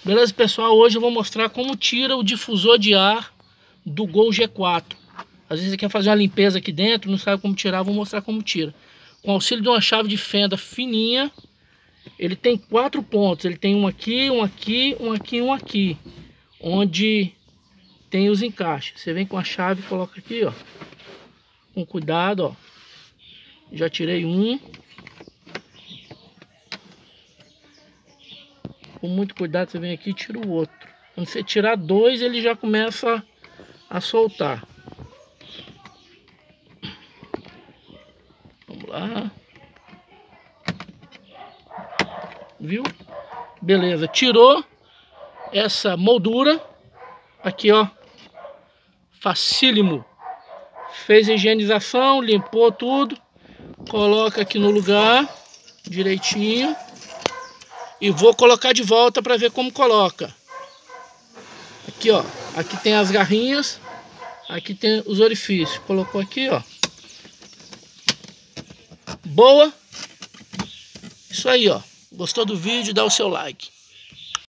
Beleza, pessoal? Hoje eu vou mostrar como tira o difusor de ar do Gol G4. Às vezes você quer fazer uma limpeza aqui dentro, não sabe como tirar, vou mostrar como tira. Com auxílio de uma chave de fenda fininha, ele tem 4 pontos. Ele tem um aqui, um aqui, um aqui e um aqui, onde tem os encaixes. Você vem com a chave e coloca aqui, ó, com cuidado, ó. Já tirei um. Com muito cuidado você vem aqui e tira o outro. Quando você tirar 2, ele já começa a soltar. Vamos lá. Viu? Beleza, tirou essa moldura. Aqui, ó. Facílimo. Fez a higienização, limpou tudo. Coloca aqui no lugar direitinho. E vou colocar de volta para ver como coloca. Aqui, ó. Aqui tem as garrinhas. Aqui tem os orifícios. Colocou aqui, ó. Boa. Isso aí, ó. Gostou do vídeo? Dá o seu like.